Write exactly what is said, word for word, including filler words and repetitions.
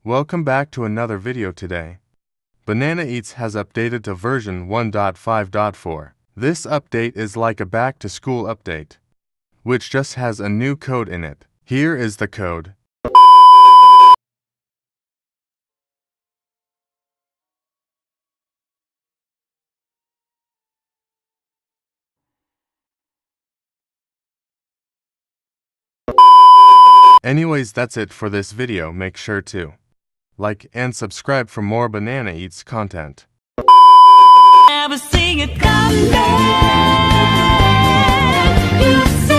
Welcome back to another video today. Banana Eats has updated to version one point five point four. This update is like a back-to-school update, which just has a new code in it. Here is the code. Anyways, that's it for this video. Make sure to like and subscribe for more Banana Eats content. Never see it come back. You